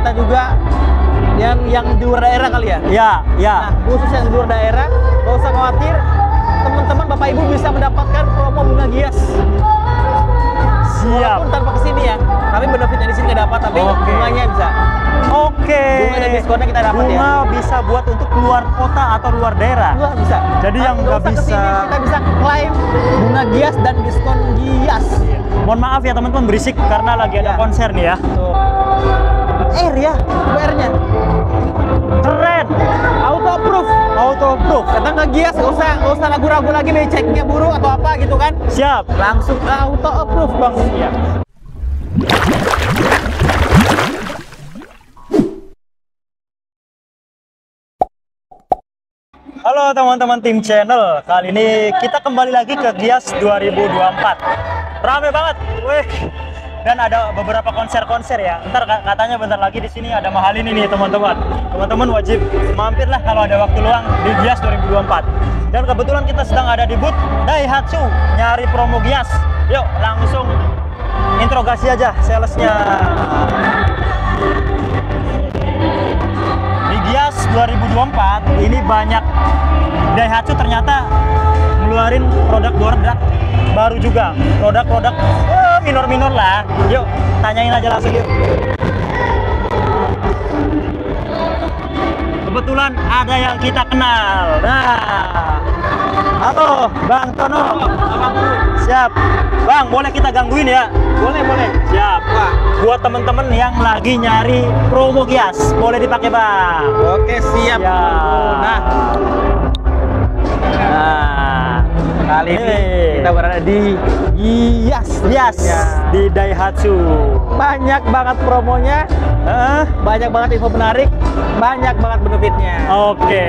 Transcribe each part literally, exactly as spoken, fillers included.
kita juga yang yang di luar daerah kali ya. Ya, ya. Nah, khusus yang di luar daerah, nggak usah khawatir, teman-teman Bapak Ibu bisa mendapatkan promo bunga gias. Siap. Walaupun tanpa kesini ya, tapi benefitnya di sini nggak dapat, tapi Oke. bunganya bisa. Oke. Bunga dan diskonnya kita dapat ya. Bunga bisa buat untuk keluar kota atau luar daerah. Wah, bisa. Jadi yang nggak usah bisa- kesini, kita bisa klaim bunga gias dan diskon gias. Mohon maaf ya teman-teman, berisik karena lagi ada Ya. konser nih ya. Tuh. Air ya, airnya. Keren. Auto approve. Auto approve. Datang ke gias, nggak usah nggak usah ragu-ragu lagi nih ceknya buruk atau apa gitu kan. Siap. Langsung auto approve bang. Siap. Halo teman-teman tim channel, kali ini kita kembali lagi ke Gias dua ribu dua puluh empat. Rame banget, weh. Dan ada beberapa konser-konser ya. Ntar katanya bentar lagi di sini ada mahal ini nih teman-teman. Teman-teman wajib mampirlah kalau ada waktu luang di Gias dua ribu dua puluh empat. Dan kebetulan kita sedang ada di booth Daihatsu nyari promo Gias. Yuk langsung interogasi aja salesnya. Di Gias dua ribu dua puluh empat ini banyak Daihatsu ternyata ngeluarin produk-produk baru juga, produk-produk eh, minor-minor lah. Yuk tanyain aja langsung yuk. Kebetulan ada yang kita kenal. Nah, halo Bang Tono. Siap Bang, boleh kita gangguin ya? Boleh boleh. Siap. Wah. Buat temen-temen yang lagi nyari promo Gias, boleh dipakai Bang. Oke siap. Ya. Nah, Nah, kali ini Hey. kita berada di Gias. Gias Ya. di Daihatsu. Banyak banget promonya, Hah? banyak banget info menarik, banyak banget benefitnya. Oke,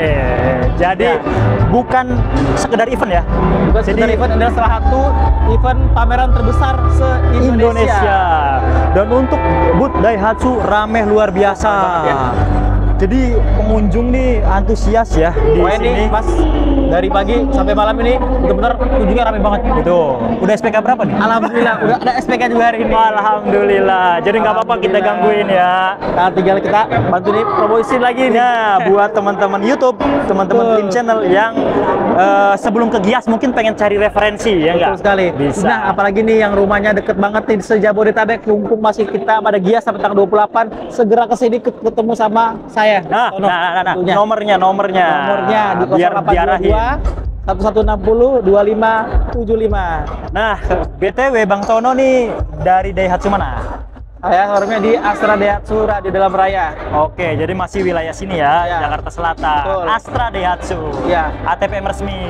jadi Ya. bukan sekedar event ya. Bukan sekedar Jadi- event, adalah salah satu event pameran terbesar se-Indonesia. Indonesia. Dan untuk booth Daihatsu rameh luar biasa. Rameh banget ya. Jadi pengunjung nih antusias ya di Pokoknya sini. nih Mas, dari pagi sampai malam ini benar-benar kunjungnya ramai banget. Itu udah S P K berapa nih? Alhamdulillah udah ada S P K juga hari ini. Alhamdulillah. Jadi nggak apa-apa kita Alhamdulillah. gangguin ya. Nah, tinggal kita bantu nih promosiin lagi nih. Nah, buat teman-teman YouTube, teman-teman Betul. tim channel yang eh, sebelum ke Gias mungkin pengen cari referensi ya Betul nggak? sekali. Bisa. Nah, apalagi nih yang rumahnya deket banget nih se-Jabodetabek, mumpung masih kita pada Gias sampai tanggal dua puluh delapan, segera ke sini ketemu sama saya. Nah, Tono, nah, nah, nah, tentunya. nomornya, nomornya. Nomornya di biar nol delapan dua diarahin. dua satu satu enam nol dua lima tujuh lima. Nah, B T W Bang Tono nih dari Daihatsu mana? Saya showroomnya di Astra Daihatsu di dalam raya. Oke, jadi masih wilayah sini ya, Ya. Jakarta Selatan. Betul. Astra Daihatsu. Ya. A T P M resmi.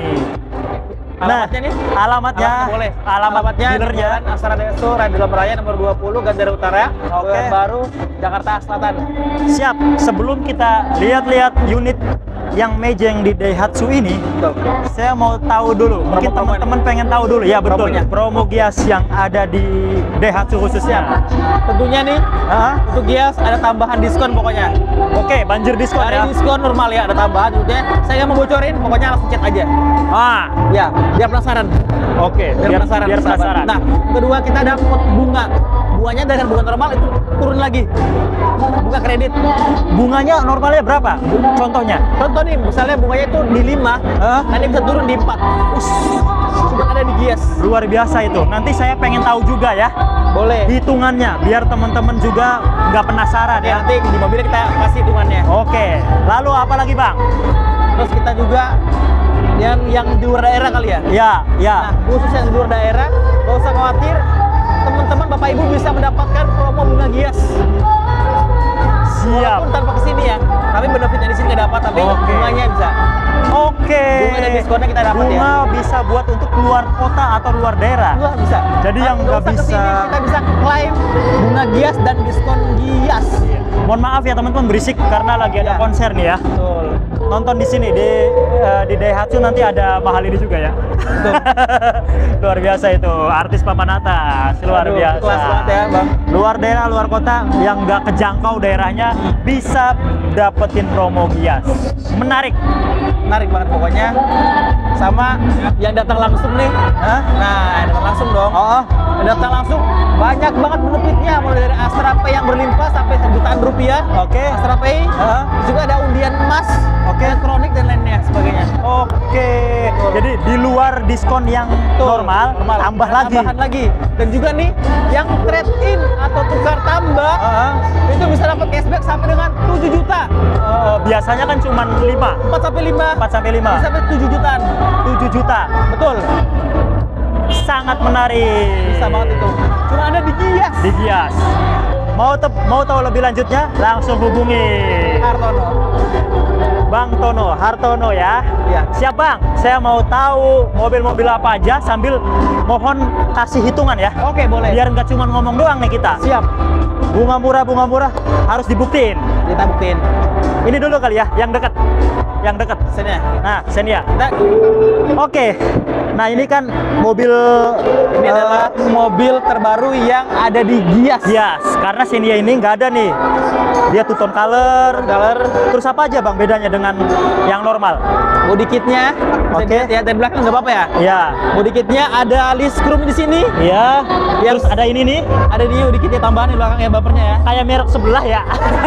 Alamatnya nih? Alamatnya, Alamatnya boleh. alamat Alamatnya di dealernya. Jalan Astra Daihatsu di dalam raya nomor dua puluh Gandara Utara, Oke. Kebayoran Baru, Jakarta Selatan. Siap. Sebelum kita lihat-lihat unit yang mejeng di Daihatsu ini, Betul. saya mau tahu dulu. Mungkin Promo-promo teman-teman pengen tahu dulu ya, betul. Promonya. Promo Gias yang ada di Daihatsu khususnya. Tentunya nih Hah? untuk Gias ada tambahan diskon pokoknya. Oke, banjir diskon Dari ya. diskon normal ya ada tambahan, maksudnya saya nggak mau bocorin, pokoknya langsung chat aja. Ah, Ya, biar penasaran. oke. Biar, penasaran. Biar sahabat. penasaran. Nah, kedua kita dapat bunga. Bunganya dari bunga normal itu turun lagi. Bunga kredit. Bunganya normalnya berapa? Contohnya? Contoh nih, misalnya bunganya itu di lima, Hah? nanti bisa turun di empat. Sudah ada di Gias. Luar biasa itu. Nanti saya pengen tahu juga ya Boleh. hitungannya, biar teman-teman juga nggak penasaran Ya, ya. nanti di mobil kita kasih hitungannya. Oke. Lalu apa lagi Bang? Terus kita juga yang yang di luar daerah kali ya. Ya, ya. Nah, khusus yang di luar daerah, nggak usah khawatir, teman-teman Bapak Ibu bisa mendapatkan promo bunga Gias. Siap. Walaupun tanpa kesini ya, tapi benefitnya di sini nggak dapat, tapi Oke. bunganya bisa. Oke. Bunga dan diskonnya kita dapat ya. Bunga bisa buat untuk keluar kota atau luar daerah. Wah, bisa. Jadi yang nggak nggak usah kesini, bisa- kita bisa klaim bunga Gias dan diskon Gias. Mohon maaf ya teman-teman berisik karena lagi ada Ya. konser nih ya. Betul. nonton di sini di eh, di Daihatsu nanti ada mahal ini juga ya. Luar biasa itu artis papan atas, luar Aduh, biasa. kelas banget ya, Bang. Luar daerah, luar kota yang nggak kejangkau daerahnya bisa dapetin promo Gias. Menarik. Menarik banget pokoknya. Sama yang datang langsung nih. Hah? Nah, yang datang langsung dong. Oh, Yang datang langsung banyak banget benefitnya, mulai dari Astra Pay yang berlimpah sampai jutaan rupiah. oke. Astra Pay. Hah? Juga ada undian emas, oke, elektronik dan lainnya sebagainya. Oke. Jadi di luar diskon yang Betul, normal, tambah Dan lagi. tambahan lagi. Dan juga nih yang trade in atau tukar tambah Heeh. itu bisa dapat cashback sampai dengan tujuh juta. Oh, biasanya kan cuma lima, empat sampai lima. empat sampai lima, Bisa sampai tujuh jutaan. tujuh juta. Betul. Sangat menarik. Bisa banget itu. Cuma ada di Gias. Di Gias. Mau te- mau tahu lebih lanjutnya? Langsung hubungi Hartono. Bang Tono, Hartono ya. Iya. Siap Bang, saya mau tahu mobil-mobil apa aja sambil mohon kasih hitungan ya. Oke, boleh. Biar nggak cuma ngomong doang nih kita. Siap. Bunga murah, bunga murah harus dibuktiin. Kita buktiin. Ini dulu kali ya, yang dekat. Yang dekat. Sini ya. Nah, Xenia. Kita, Oke. Nah, ini kan mobil ini eh, adalah mobil terbaru yang ada di Gias. Gias. Karena Xenia ini nggak ada nih. Dia two tone color. Color. Terus apa aja Bang bedanya dengan yang normal? Body kitnya, bisa Oke. dilihat ya dari belakang nggak apa-apa ya. Ya. Body kitnya ada list chrome di sini. Iya. Yang- Terus ada ini nih, Ada di body kitnya tambahan di belakang ya bumpernya ya. kayak merek sebelah ya.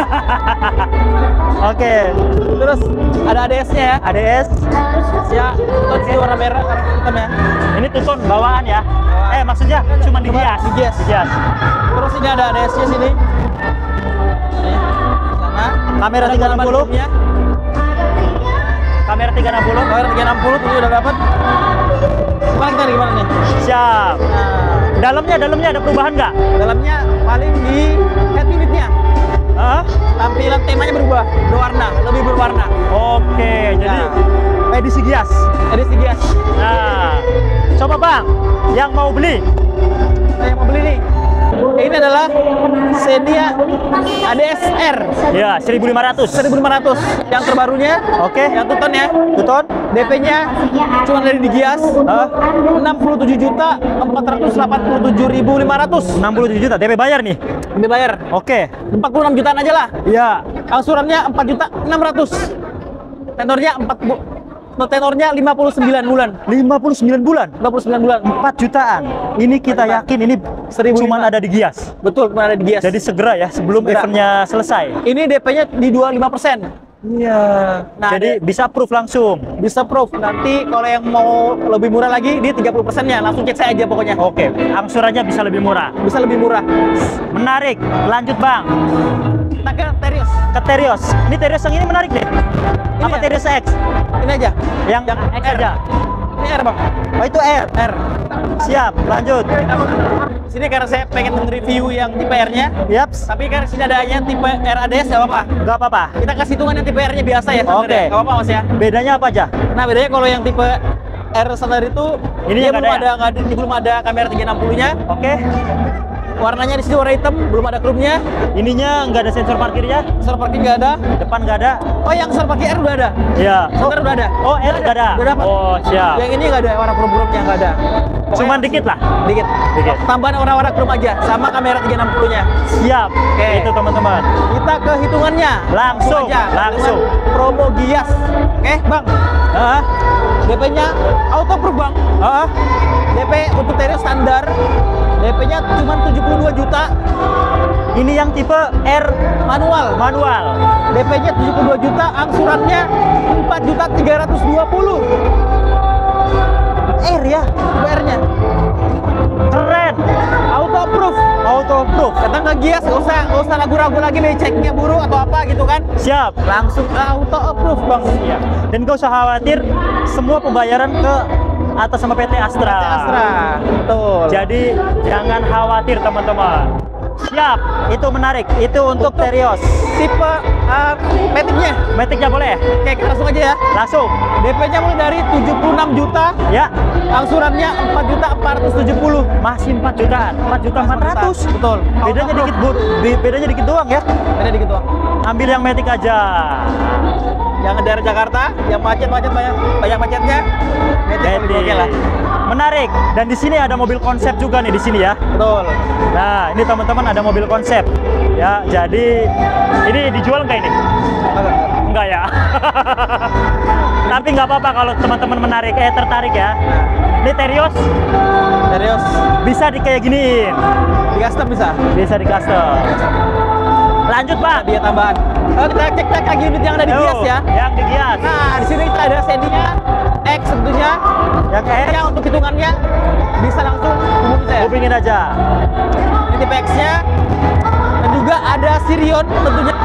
Oke. Terus ada A D S-nya ya. A D S. Ya, terus di warna merah warna hitam ya. Ini tuton bawaan ya. Bawaan. Eh, maksudnya cuma di Cuma Gias. di Gias. Di Gias. Terus ini ada A D S-nya sini. Nih, sana. Kamera Ada tiga enam puluh. volume-nya. Kamera tiga enam puluh. Kamera tiga enam puluh tuh udah dapat. Gimana kita nih, gimana nih? Siap. Nah, Dalamnya, dalamnya ada perubahan nggak? dalamnya paling di head unitnya. Hah? Tampilan temanya berubah, berwarna, lebih berwarna. Oke, jadi Nah. edisi Gias. Edisi Gias. Nah, coba Bang, yang mau beli. Saya mau beli nih. Ini adalah Xenia A D S R Ya, seribu lima ratus. seribu lima ratus yang terbarunya. Oke. Yang tuton ya. Tuton? D P-nya cuma dari di Gias. Hah? enam puluh tujuh juta empat ratus delapan puluh tujuh ribu lima ratus. enam puluh tujuh juta, D P bayar nih. Ini bayar Oke. empat puluh enam jutaan aja lah. Iya. Angsurannya empat juta enam ratus. Tenornya empat bu tenornya lima puluh sembilan bulan. lima puluh sembilan bulan. lima puluh sembilan bulan. empat jutaan. Ini kita yakin ini seribu cuman lima. ada di Gias. Betul, cuma ada di Gias. Jadi segera ya sebelum Segera. eventnya selesai. Ini D P-nya di dua puluh lima persen. Iya. Nah, Jadi ada- bisa proof langsung. Bisa proof. Nanti kalau yang mau lebih murah lagi di tiga puluh persennya langsung cek saya aja pokoknya. Oke, angsurannya bisa lebih murah. Bisa lebih murah. Menarik. Lanjut Bang. Kita ke Terios. Ke Terios. Ini Terios yang ini menarik deh. Ini Apa ya? Terios X? Ini aja. Yang, Yang X R. aja. Ini R, Bang. Oh itu R. R. Siap. Lanjut. Sini karena saya pengen nge-review yang tipe R-nya, Yaps. tapi karena sini adanya tipe R A D S nggak apa-apa. Nggak apa-apa. Kita kasih hitungan yang tipe R-nya biasa ya. standar Oke. ya. Nggak apa-apa Mas ya. Bedanya apa aja? Nah, bedanya kalau yang tipe R standar itu Ini dia yang belum nggak ada, ada nggak ada ini belum ada kamera tiga enam puluh-nya. Oke. Warnanya di sini warna hitam, belum ada chrome-nya. Ininya nggak ada sensor parkirnya. Sensor parking nggak ada. Depan nggak ada. Oh, yang sensor parking R udah ada. Iya. Standar udah ada. Oh R nggak ada. Udah dapat. Oh siap. Yang ini nggak ada warna chrome-chrome-nya nggak ada. Pokoknya Cuman dikit lah. Dikit. Dikit. Tambahan warna-warna chrome aja sama kamera tiga enam puluh-nya. Siap. Oke. Itu teman-teman. Kita ke hitungannya. Langsung, aja. langsung. Hitungan promo Gias. Oke, Bang. Hah? D P-nya auto proof, Bang. Hah? D P untuk Terios standar. D P-nya cuma tujuh puluh dua juta. Ini yang tipe R Manual. manual. D P-nya tujuh puluh dua juta, angsurannya empat juta tiga ratus dua puluh. R ya. R-nya Keren. auto proof. Auto proof. Datang ke Gias, nggak usah nggak usah ragu-ragu lagi nih ceknya buruk atau apa gitu kan. Siap. Langsung auto approve, Bang. Iya. Dan gak usah khawatir, semua pembayaran ke atas sama P T Astra. Astra. Betul. Jadi jangan khawatir teman-teman. Siap, itu menarik. Itu untuk, Untuk- Terios. tipe uh, metiknya. Metiknya boleh? Oke, kita langsung aja ya. Langsung. D P-nya mulai dari tujuh puluh enam juta, Ya, angsurannya empat juta empat ratus tujuh puluh. masih empat jutaan. empat juta empat ratus. Betul. Bedanya dikit, Bu. Be- Bedanya dikit doang ya. Beda dikit doang. Ambil yang metik aja. yang daerah Jakarta, yang macet-macet banyak banyak macetnya. Metik Jadi, oke lah. menarik. Dan di sini ada mobil konsep juga nih di sini ya. Betul. Nah, ini teman-teman ada mobil konsep. Ya, jadi ini dijual nggak ini? Enggak ya. Tapi nggak apa-apa kalau teman-teman menarik, eh tertarik ya. Ini Terios Serius. bisa di kayak giniin, Di custom bisa. bisa di custom. Lanjut Pak. Dia tambahan. Oh, kita cek cek lagi unit yang ada di Yo, Gias ya. Yang di Gias. Nah, di sini kita ada sendinya X tentunya. Yang X. Yang untuk hitungannya bisa langsung hubungi saya. Hubungin aja. Ini tipe X-nya. Dan juga ada Sirion tentunya.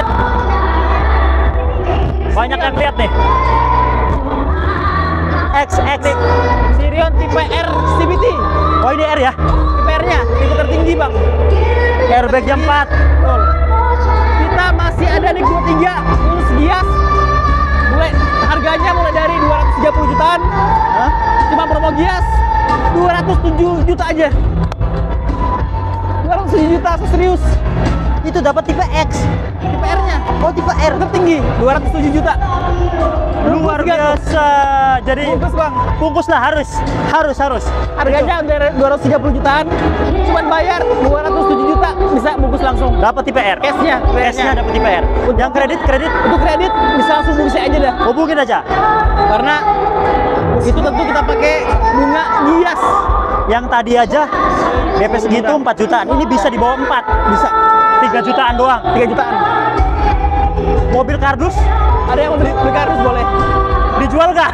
Banyak yang lihat nih. X X. Sirion tipe R C V T. Oh ini R ya? Tipe R-nya, tipe tertinggi bang. Airbagnya empat. Betul. Kita masih ada di dua puluh tiga khusus Gias. Mulai harganya mulai dari dua ratus tiga puluh jutaan. Hah? Cuma promo Gias dua ratus tujuh juta aja. dua ratus tujuh juta, serius. Itu dapat tipe X. Tipe R-nya. Oh tipe R. Tertinggi dua ratus tujuh juta. Luar biasa. Jadi Bungkus bang. bungkus lah harus, harus harus. Harganya dari dua ratus tiga puluh jutaan. Cuman bayar dua ratus tujuh juta bisa bungkus langsung. Dapat tipe R. Cashnya, Cashnya dapat tipe R. Yang kredit kredit Untuk kredit bisa langsung bungkus aja dah. hubungin aja. Karena itu tentu kita pakai bunga Gias. Yang tadi aja D P segitu empat jutaan. Ini bisa di bawah empat. Bisa tiga jutaan doang. tiga jutaan. Mobil kardus Ada yang mau beli, beli kardus boleh. dijual nggak?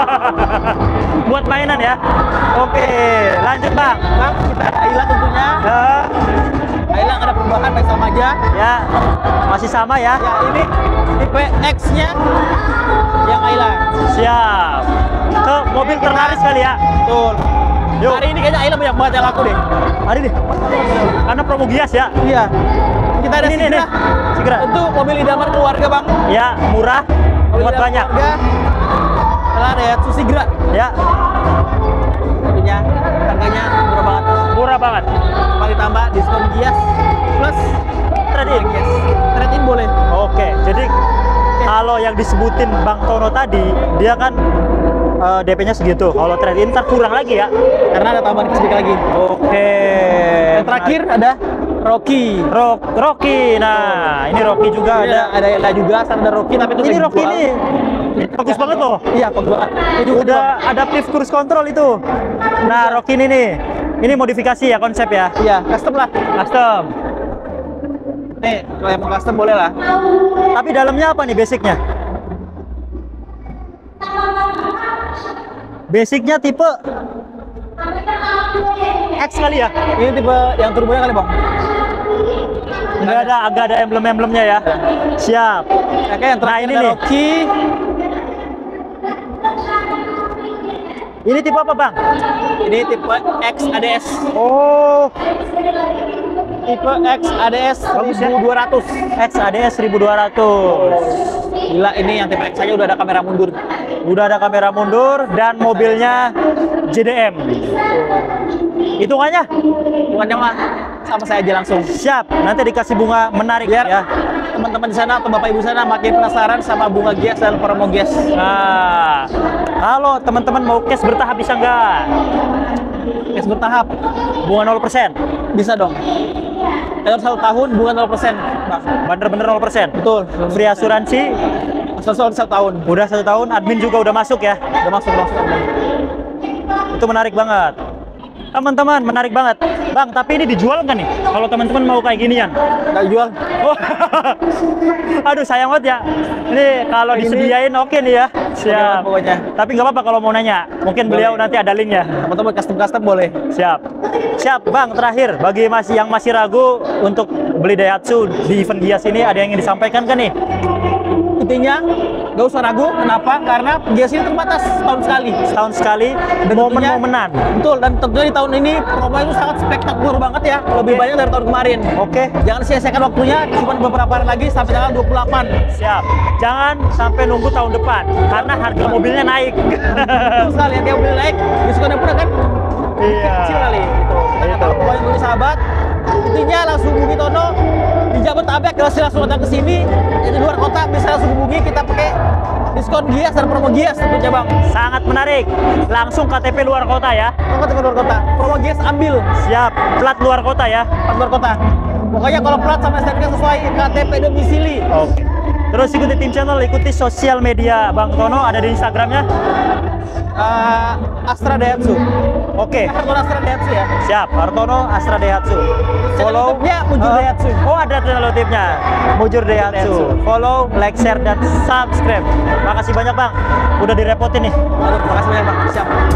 Buat mainan ya. Oke, lanjut Bang. Bang, kita ada Ayla tentunya. Ya, Ayla ada perubahan baik sama aja. ya masih sama ya. Ya ini tipe X-nya yang Ayla. Siap. Ke mobil terlaris kali ya. Betul. Yuk. Hari ini kayaknya Ayla banyak banget yang laku deh. Hari ini. Karena promo Gias ya. Iya. Kita ada Ini nih, Sigra. nih. Sigra. Itu mobil idaman keluarga bang. Ya, murah, Mobil muat idaman banyak. Keluarga. Setelah ada Yatsu Sigra. Ya, Tentunya harganya murah banget. murah banget. Paling ditambah diskon Gias plus Trade-in. Gias. Trade-in boleh. Oke, jadi kalau yang disebutin Bang Tono tadi, dia kan eh, D P-nya segitu. Kalau trade-in ntar kurang lagi ya. Karena ada tambahan sedikit lagi. Oke. Yang terakhir ada Rocky. Rock, Rocky. Nah, ini Rocky juga Ini ada. ada ada juga ada Rocky tapi itu Ini nggak Rocky dijual. ini bagus banget loh. Iya, bagus banget. Itu Udah adaptif cruise control itu. Nah, Rocky ini nih. Ini modifikasi ya konsep ya. iya, custom lah. Custom. Nih, kalau yang mau custom boleh lah. Tapi dalamnya apa nih basicnya? Basicnya tipe X kali ya? Ini tipe yang turbonya kali, Bang. Enggak ada, agak ada emblem-emblemnya ya. Siap. Oke, yang Nah, terakhir ini ada nih. Rocky. Ini tipe apa, Bang? Ini tipe X A D S. Oh, Tipe X A D S Bagus ya. seribu dua ratus. X A D S seribu dua ratus. Gila, ini yang tipe X aja udah ada kamera mundur. Udah ada kamera mundur dan mobilnya J D M. Hitungannya? Bukannya mah sama saya aja langsung. Siap. Nanti dikasih bunga menarik Biar ya. teman-teman di sana atau Bapak Ibu sana makin penasaran sama bunga Gias dan promo Gias. Nah, kalau teman-teman mau cash bertahap bisa nggak? Cash bertahap Bunga nol persen. bisa dong. Dalam satu tahun bunga nol persen, Bang. Bener-bener nol persen. Betul. Free asuransi. Satu satu tahun. Udah satu tahun, admin juga udah masuk ya. Udah masuk masuk. Itu menarik banget. Teman-teman, menarik banget. Bang, tapi ini dijual nggak nih? Kalau teman-teman mau kayak ginian? Nggak jual. Oh. Aduh, sayang banget ya. Ini kalau Kayak gini. disediain oke nih ya. Siap. Pokoknya. Tapi nggak apa-apa kalau mau nanya. Mungkin beliau Boleh. nanti ada linknya. Teman-teman custom custom boleh. Siap. Siap, Bang. Terakhir, bagi masih yang masih ragu untuk beli Daihatsu di event Gias ini, ada yang ingin disampaikan kan nih? Intinya nggak usah ragu. Kenapa? Karena Gias ini terbatas setahun sekali. Setahun sekali, Dan tentunya- momen-momenan. Betul. Dan tentunya di tahun ini promo itu sangat spektakuler banget ya. Lebih Oke. banyak dari tahun kemarin. Oke. Jangan sia-siakan waktunya. Cuma beberapa hari lagi sampai tanggal dua puluh delapan. Siap. Jangan sampai nunggu tahun depan karena harga mobilnya naik. Betul sekali. Yang dia beli naik, diskonnya pun kan Iya. kecil kali. Gitu. Kita nggak tahu pokoknya dulu sahabat. Intinya langsung hubungi Tono di Jabodetabek, langsung langsung datang ke sini. Yang di luar kota bisa langsung hubungi, kita pakai diskon Gias dan promo Gias tentunya bang. Sangat menarik. Langsung K T P luar kota ya. Promo ke luar kota, promo Gias ambil Siap. Plat luar kota ya. ke luar kota. Pokoknya kalau plat sama S T N K sesuai K T P domisili. Oke. Terus ikuti tim channel, ikuti sosial media Bang Tono, ada di Instagramnya. Uh, Astra Daihatsu. Oke. Hartono Astra Daihatsu ya. Siap, Hartono Astra Daihatsu. Follow YouTube-nya Mujur Eh, Daihatsu. Oh, ada channel YouTube-nya. Mujur Daihatsu. Daihatsu. Follow, like, share dan subscribe. Makasih banyak, Bang. Udah direpotin nih. Aduh, terima kasih banyak bang. Siap.